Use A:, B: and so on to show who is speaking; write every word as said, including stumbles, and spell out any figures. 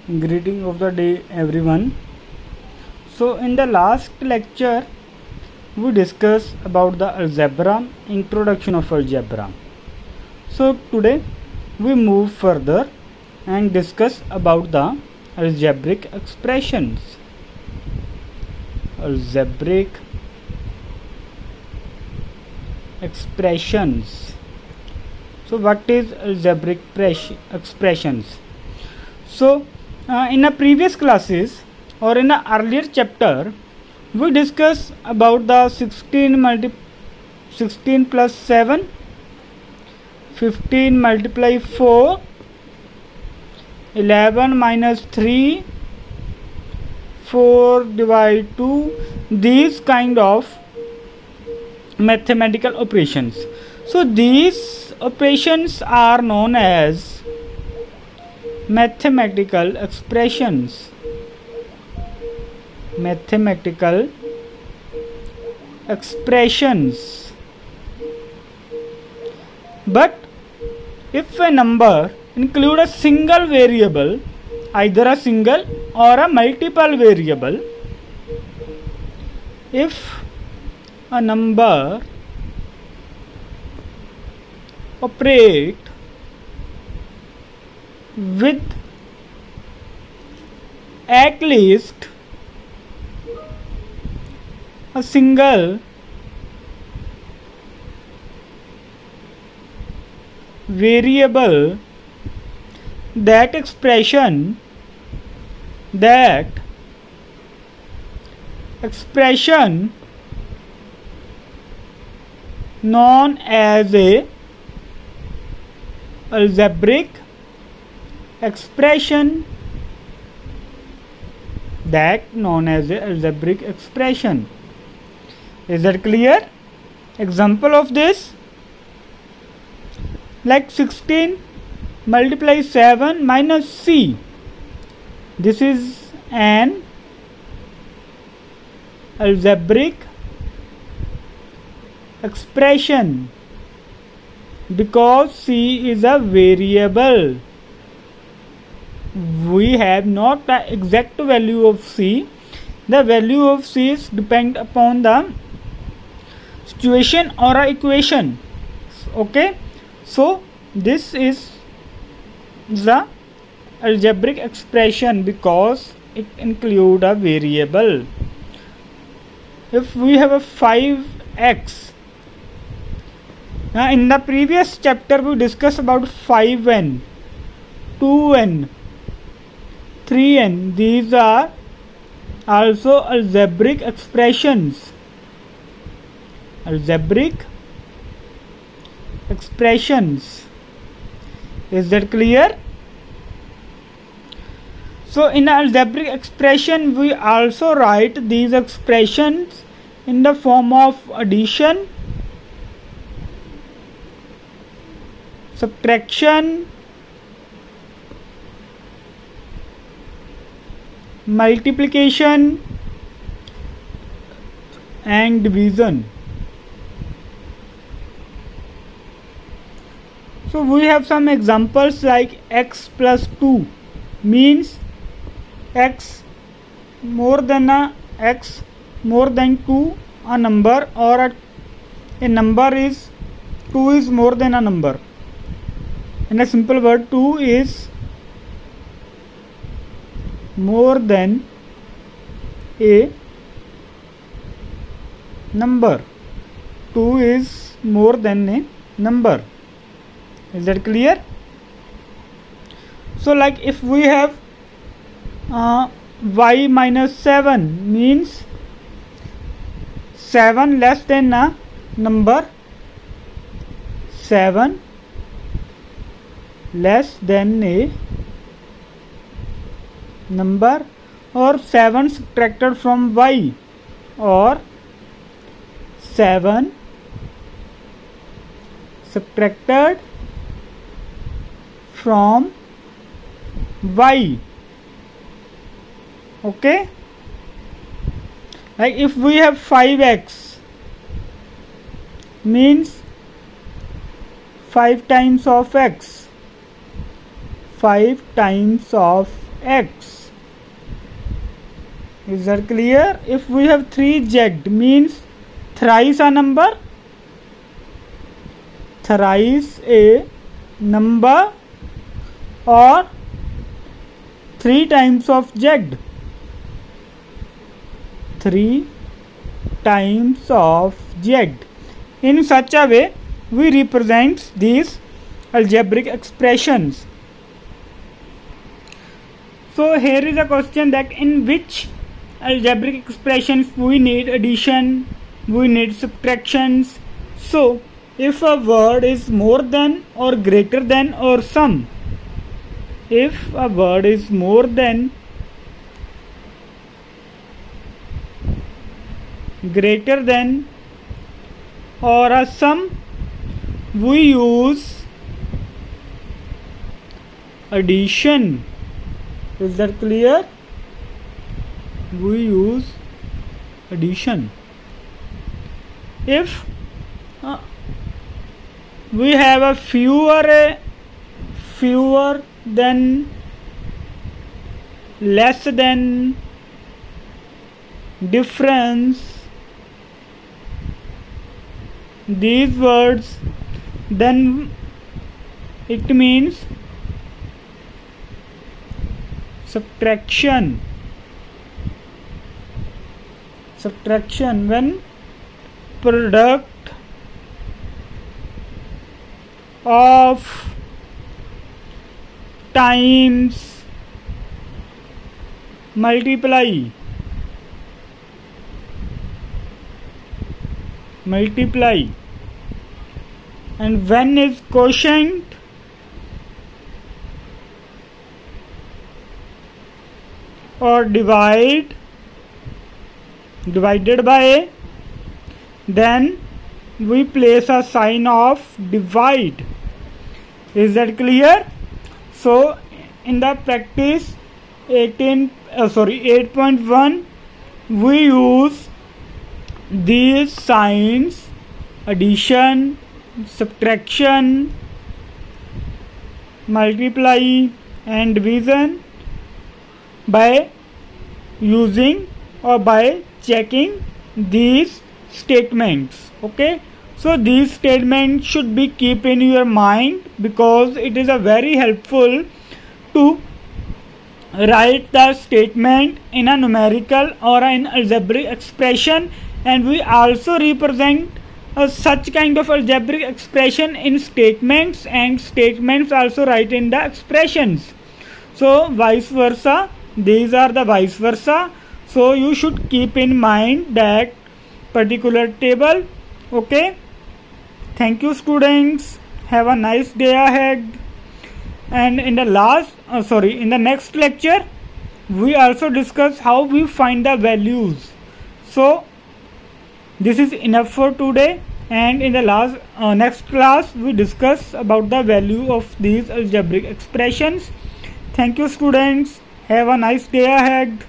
A: Greeting of the day everyone. So in the last lecture we discussed about the algebra, introduction of algebra. So today we move further and discuss about the algebraic expressions. Algebraic expressions. So what is algebraic expressions? So uh, in the previous classes or in the earlier chapter we discussed about the sixteen multi sixteen plus seven, fifteen multiply four, eleven minus three, four divide two, these kind of mathematical operations. So these operations are known as mathematical expressions. Mathematical expressions. But if a number include a single variable, either a single or a multiple variable, if a number operate with at least a single variable, that expression that expression known as a algebraic expression, that known as a algebraic expression. Is that clear? Example of this, like sixteen multiply seven minus c. This is an algebraic expression because c is a variable. We have not the exact value of c. The value of c is depend upon the situation or a equation. Okay, so this is the algebraic expression because it include a variable. If we have a five x, now in the previous chapter we discussed about five n, two n, three n. These are also algebraic expressions. Algebraic expressions. Is that clear? So in algebraic expression we also write these expressions in the form of addition, subtraction, multiplication and division. So we have some examples like x plus two means x more than a x more than two a number, or a, a number is two is more than a number. In a simple word, two is more than a number. two is more than a number. Is that clear? So like if we have uh, y minus seven means seven less than a number, seven less than a number, or seven subtracted from y, or seven subtracted from y. Okay, like if we have five x means five times of x, five times of x. Is that clear? If we have three jagged, means thrice a number, thrice a number, or three times of jagged, three times of jagged. In such a way we represent these algebraic expressions. So here is a question that in which algebraic expressions we need addition, we need subtractions. So if a word is more than or greater than or sum, if a word is more than, greater than, or a sum, we use addition. Is that clear? We use addition. If uh, we have a fewer fewer than, less than, difference, these words, then it means subtraction. Subtraction when product of times multiply multiply and when is quotient or divide divided by, then we place a sign of divide. Is that clear? So in the practice eighteen uh, sorry eight point one we use these signs: addition, subtraction, multiply and division by using or by checking these statements. Okay, so these statements should be keep in your mind because it is a very helpful to write the statement in a numerical or an algebraic expression, and we also represent uh, such kind of algebraic expression in statements, and statements also write in the expressions. So vice versa, these are the vice versa. So you should keep in mind that particular table. Okay, thank you students, have a nice day ahead. And in the last uh, sorry in the next lecture we also discuss how we find the values. So this is enough for today, and in the last uh, next class we discuss about the value of these algebraic expressions. Thank you students, have a nice day ahead.